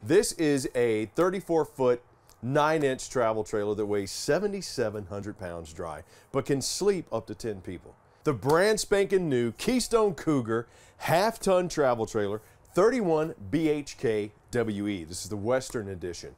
This is a 34-foot, 9-inch travel trailer that weighs 7,700 pounds dry, but can sleep up to 10 people. The brand spanking new Keystone Cougar half-ton travel trailer, 31 BHKWE. This is the Western edition.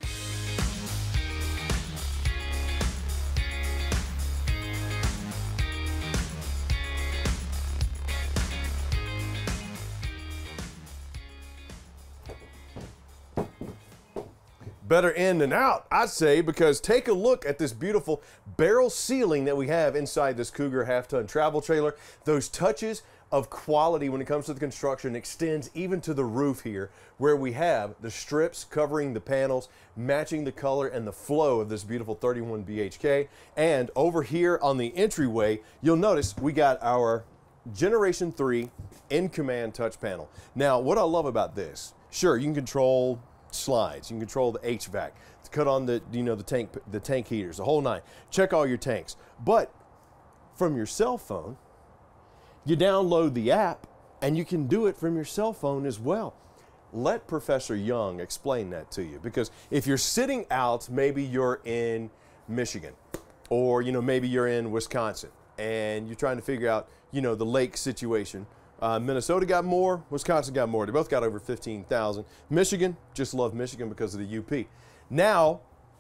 Better in than out, I'd say, because take a look at this beautiful barrel ceiling that we have inside this Cougar half-ton travel trailer. Those touches of quality when it comes to the construction extends even to the roof here, where we have the strips covering the panels, matching the color and the flow of this beautiful 31 BHK. And over here on the entryway, you'll notice we got our Generation 3 in-command touch panel. Now, what I love about this, sure, you can control slides, you can control the HVAC, cut on the the tank heaters, the whole nine, check all your tanks. But from your cell phone, you download the app and you can do it from your cell phone as well. Let Professor Young explain that to you, because if you're sitting out, maybe you're in Michigan, or maybe you're in Wisconsin and you're trying to figure out the lake situation. Minnesota got more, Wisconsin got more. They both got over 15,000. Michigan, just love Michigan because of the UP. Now,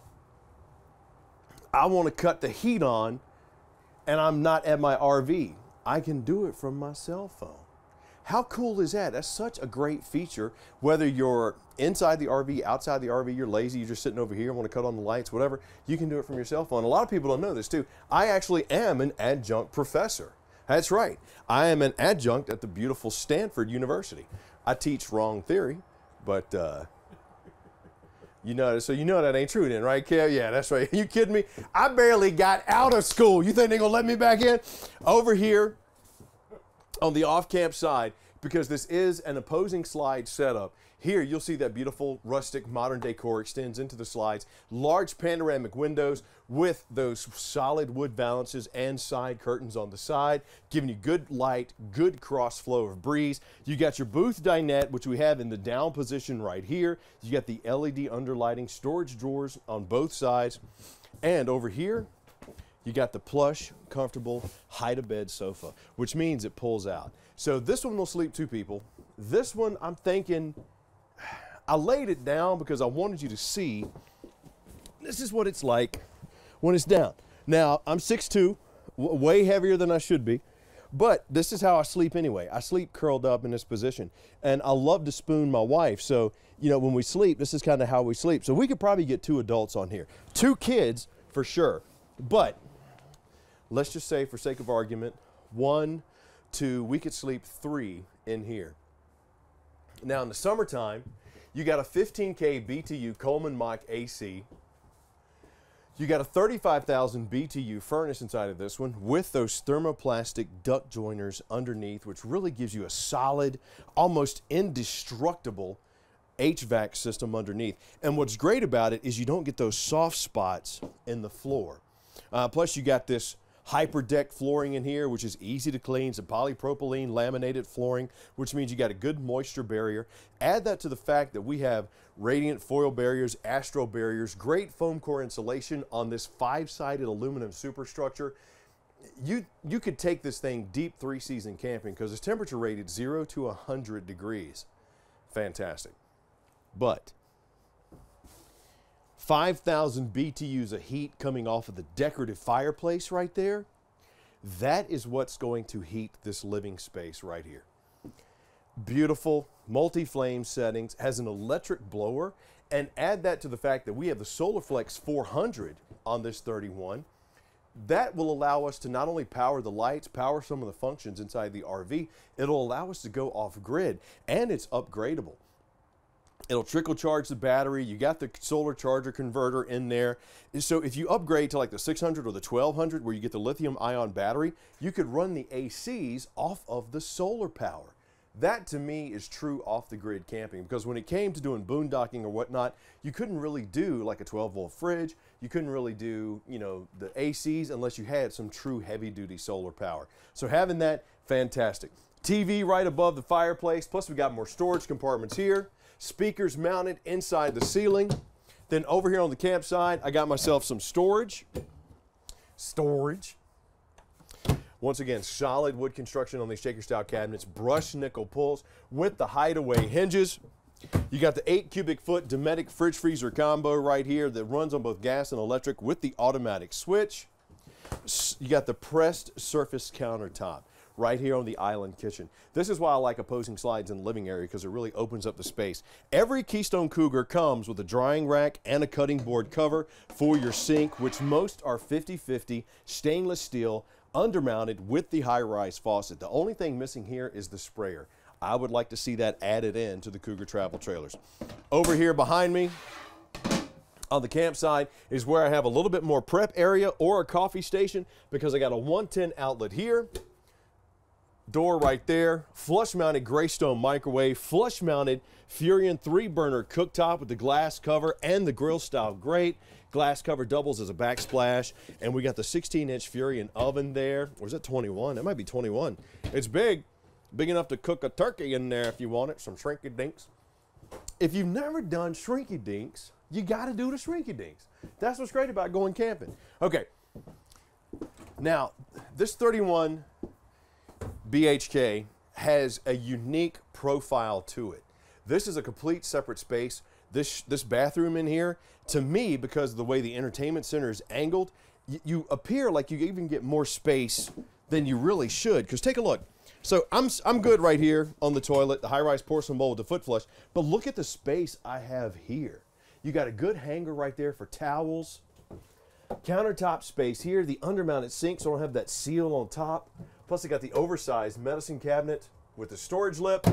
I want to cut the heat on and I'm not at my RV. I can do it from my cell phone. How cool is that? That's such a great feature. Whether you're inside the RV, outside the RV, you're lazy, you're just sitting over here, want to cut on the lights, whatever, you can do it from your cell phone. A lot of people don't know this too. I actually am an adjunct professor. That's right. I am an adjunct at the beautiful Stanford University. I teach wrong theory, but so that ain't true then, right, Kev? Yeah, that's right. You kidding me? I barely got out of school. You think they're gonna let me back in? Over here on the off-camp side, because this is an opposing slide setup, here you'll see that beautiful rustic modern decor extends into the slides. Large panoramic windows with those solid wood valances and side curtains on the side, giving you good light, good cross flow of breeze. You got your booth dinette, which we have in the down position right here. You got the LED underlighting, storage drawers on both sides. And over here, you got the plush, comfortable, hide-a-bed sofa, which means it pulls out. So this one will sleep 2 people. This one, I'm thinking, I laid it down because I wanted you to see this is what it's like when it's down. Now, I'm 6'2", way heavier than I should be, but this is how I sleep anyway. I sleep curled up in this position, and I love to spoon my wife. So, when we sleep, this is kind of how we sleep. So we could probably get 2 adults on here. 2 kids for sure, but let's just say, for sake of argument, 1, 2, we could sleep 3 in here. Now, in the summertime, you got a 15K BTU Coleman Mach AC. You got a 35,000 BTU furnace inside of this one with those thermoplastic duct joiners underneath, which really gives you a solid, almost indestructible HVAC system underneath. And what's great about it is you don't get those soft spots in the floor. Plus, you got this hyperdeck flooring in here, which is easy to clean. Some polypropylene laminated flooring, which means you got a good moisture barrier. Add that to the fact that we have radiant foil barriers, Astro barriers, great foam core insulation on this 5-sided aluminum superstructure. You could take this thing deep 3-season camping because it's temperature rated 0 to 100 degrees. Fantastic. But 5,000 BTUs of heat coming off of the decorative fireplace right there, that is what's going to heat this living space right here. Beautiful multi-flame settings, has an electric blower, and add that to the fact that we have the SolarFlex 400 on this 31. That will allow us to not only power the lights, power some of the functions inside the RV, it'll allow us to go off grid, and it's upgradable. It'll trickle charge the battery. You got the solar charger converter in there. So if you upgrade to like the 600 or the 1200 where you get the lithium ion battery, you could run the ACs off of the solar power. That to me is true off the grid camping, because when it came to doing boondocking or whatnot, you couldn't really do like a 12-volt fridge. You couldn't really do, the ACs unless you had some true heavy duty solar power. So having that, fantastic. TV right above the fireplace. Plus we got more storage compartments here. speakers mounted inside the ceiling. Then over here on the campsite, I got myself some storage. Once again, solid wood construction on these shaker style cabinets, brushed nickel pulls with the hideaway hinges. You got the 8 cubic foot Dometic fridge freezer combo right here that runs on both gas and electric with the automatic switch. You got the pressed surface countertop right here on the island kitchen. This is why I like opposing slides in the living area, because it really opens up the space. Every Keystone Cougar comes with a drying rack and a cutting board cover for your sink, which most are 50/50 stainless steel, undermounted with the high-rise faucet. The only thing missing here is the sprayer. I would like to see that added in to the Cougar travel trailers. Over here behind me on the campsite is where I have a little bit more prep area or a coffee station, because I got a 110 outlet here, door right there, flush mounted Greystone microwave, flush mounted Furion 3-burner cooktop with the glass cover and the grill style grate. Glass cover doubles as a backsplash, and we got the 16-inch Furion oven there. Or is that 21? That might be 21. It's big enough to cook a turkey in there if you want it, some shrinky dinks. If you've never done shrinky dinks, you got to do the shrinky dinks. That's what's great about going camping. Okay, now this 31 BHK has a unique profile to it. This is a complete separate space. This bathroom in here, to me, because of the way the entertainment center is angled, you appear like you even get more space than you really should. Because take a look. So I'm good right here on the toilet, the high-rise porcelain bowl with the foot flush, but look at the space I have here. You got a good hanger right there for towels. Countertop space here, the undermounted sink, so I don't have that seal on top. Plus I got the oversized medicine cabinet with the storage lip.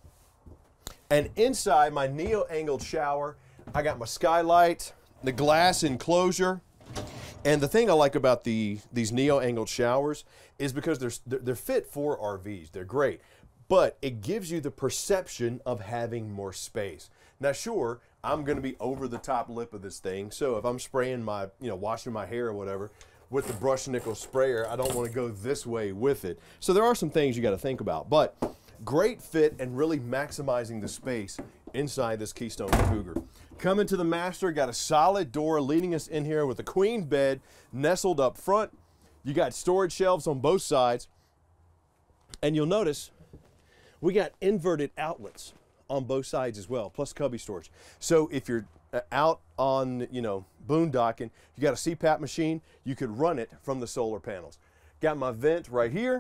And inside my neo-angled shower, I got my skylight, the glass enclosure. And the thing I like about these neo-angled showers is because they're fit for RVs. They're great. But it gives you the perception of having more space. Now, sure, I'm going to be over the top lip of this thing. So if I'm spraying my, washing my hair or whatever with the brushed nickel sprayer, I don't want to go this way with it. So there are some things you got to think about. But great fit and really maximizing the space inside this Keystone Cougar. Coming to the master, got a solid door leading us in here with a queen bed nestled up front. You got storage shelves on both sides. And you'll notice we got inverted outlets on both sides as well, plus cubby storage. So if you're out on, boondocking, you got a CPAP machine, you could run it from the solar panels. Got my vent right here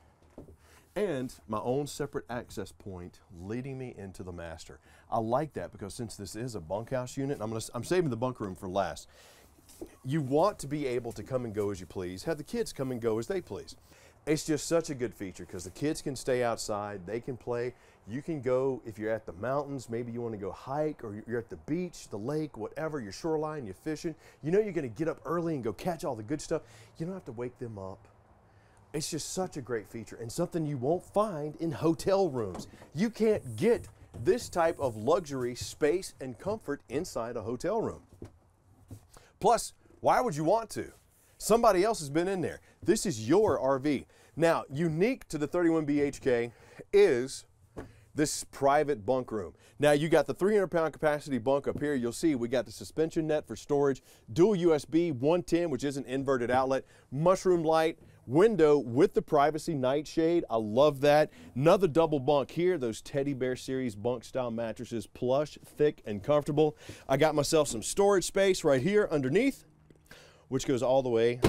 and my own separate access point leading me into the master. I like that because since this is a bunkhouse unit, I'm saving the bunk room for last. You want to be able to come and go as you please, have the kids come and go as they please. It's just such a good feature because the kids can stay outside, they can play. You can go, if you're at the mountains, maybe you want to go hike, or you're at the beach, the lake, whatever, your shoreline, you're fishing. You know you're going to get up early and go catch all the good stuff. You don't have to wake them up. It's just such a great feature and something you won't find in hotel rooms. You can't get this type of luxury, space, and comfort inside a hotel room. Plus, why would you want to? Somebody else has been in there. This is your RV. Now, unique to the 31 BHK is this private bunk room. Now, you got the 300-pound capacity bunk up here. You'll see we got the suspension net for storage, dual USB 110, which is an inverted outlet, mushroom light, window with the privacy nightshade. I love that. Another double bunk here, those Teddy Bear Series bunk style mattresses, plush, thick, and comfortable. I got myself some storage space right here underneath, which goes all the way.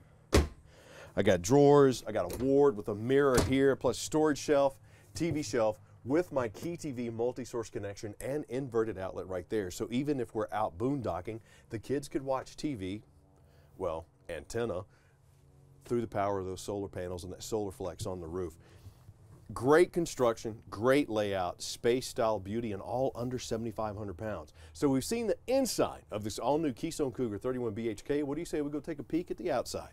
I got drawers, I got a ward with a mirror here, plus storage shelf, TV shelf, with my Key TV multi-source connection and inverted outlet right there. So even if we're out boondocking, the kids could watch TV, well, antenna, through the power of those solar panels and that solar flex on the roof. Great construction, great layout, space style beauty, and all under 7,500 pounds. So we've seen the inside of this all-new Keystone Cougar 31 BHK. What do you say we go take a peek at the outside?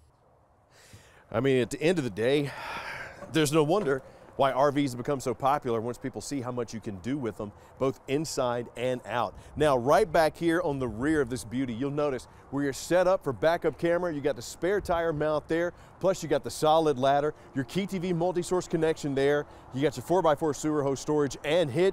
I mean, at the end of the day, there's no wonder why RVs have become so popular once people see how much you can do with them, both inside and out. Now, right back here on the rear of this beauty, you'll notice where you're set up for backup camera, you got the spare tire mount there, plus you got the solid ladder, your Key TV multi-source connection there, you got your 4x4 sewer hose storage and hitch,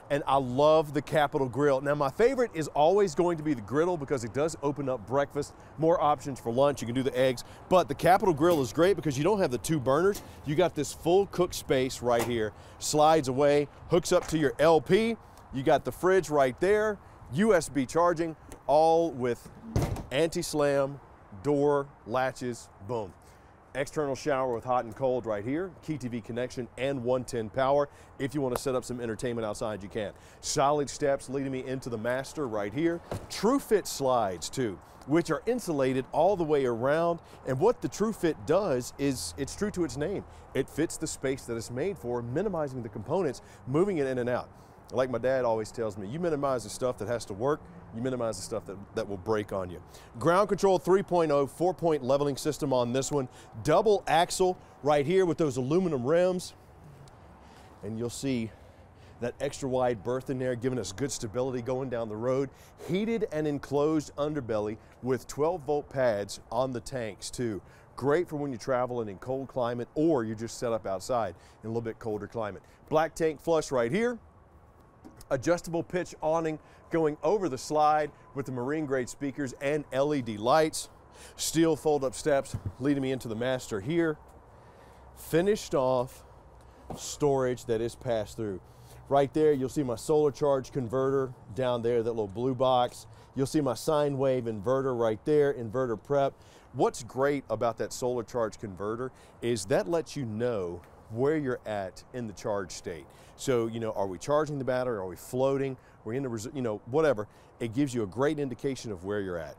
and I love the Capital Grill. Now my favorite is always going to be the griddle because it does open up breakfast, more options for lunch, you can do the eggs, but the Capital Grill is great because you don't have the 2 burners. You got this full cook space right here, slides away, hooks up to your LP, you got the fridge right there, USB charging, all with anti-slam, door, latches, boom. External shower with hot and cold right here, Key TV connection and 110 power. If you want to set up some entertainment outside, you can. Solid steps leading me into the master right here. True Fit slides too, which are insulated all the way around. And what the True Fit does is it's true to its name. It fits the space that it's made for, minimizing the components, moving it in and out. Like my dad always tells me, you minimize the stuff that has to work, you minimize the stuff that will break on you. Ground Control 3.0, 4-point leveling system on this one. Double axle right here with those aluminum rims. And you'll see that extra wide berth in there, giving us good stability going down the road. Heated and enclosed underbelly with 12-volt pads on the tanks too. Great for when you're traveling in cold climate or you're just set up outside in a little bit colder climate. Black tank flush right here. Adjustable pitch awning going over the slide with the marine grade speakers and LED lights. Steel fold-up steps leading me into the master here. Finished off storage that is passed through. Right there, you'll see my solar charge converter down there, that little blue box. You'll see my sine wave inverter right there, inverter prep. What's great about that solar charge converter is that lets you know where you're at in the charge state. So, you know, are we charging the battery? Are we floating? We're in the, you know, whatever. It gives you a great indication of where you're at.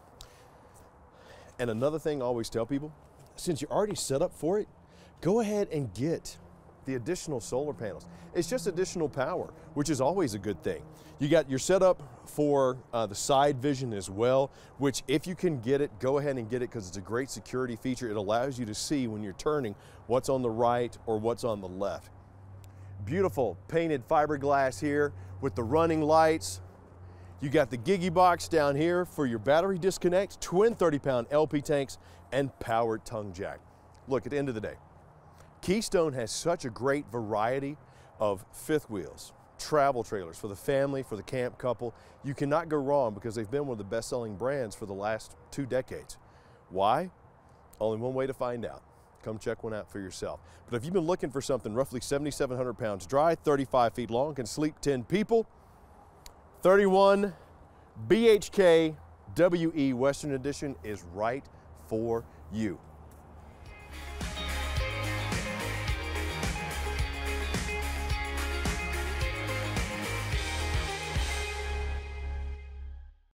And another thing I always tell people, since you're already set up for it, go ahead and get the additional solar panels. It's just additional power, which is always a good thing. You got your setup for the side vision as well, which if you can get it, go ahead and get it because it's a great security feature. It allows you to see when you're turning what's on the right or what's on the left. Beautiful painted fiberglass here with the running lights. You got the Gigi box down here for your battery disconnect, twin 30-pound LP tanks, and powered tongue jack. Look, at the end of the day, Keystone has such a great variety of fifth wheels, travel trailers for the family, for the camp couple. You cannot go wrong because they've been one of the best-selling brands for the last 2 decades. Why? Only one way to find out. Come check one out for yourself. But if you've been looking for something roughly 7,700 pounds dry, 35 feet long, can sleep 10 people, 31 BHKWE Western Edition is right for you.